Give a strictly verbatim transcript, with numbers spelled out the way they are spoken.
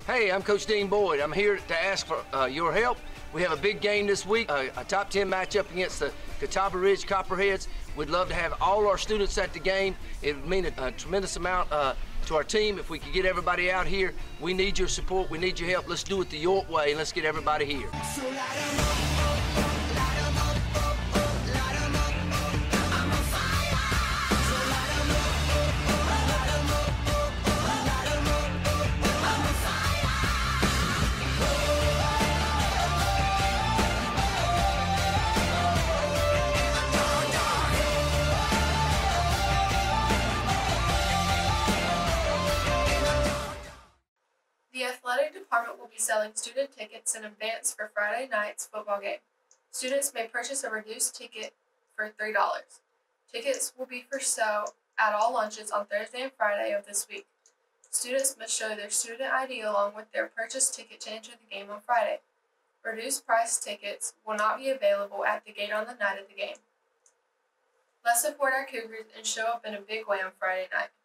Hey, I'm Coach Dean Boyd. I'm here to ask for uh, your help. We have a big game this week, uh, a top ten matchup against the Catawba Ridge Copperheads. We'd love to have all our students at the game. It would mean a, a tremendous amount uh, to our team if we could get everybody out here. We need your support. We need your help. Let's do it the York way, and let's get everybody here. The athletic department will be selling student tickets in advance for Friday night's football game. Students may purchase a reduced ticket for three dollars. Tickets will be for sale at all lunches on Thursday and Friday of this week. Students must show their student I D along with their purchased ticket to enter the game on Friday. Reduced price tickets will not be available at the gate on the night of the game. Let's support our Cougars and show up in a big way on Friday night.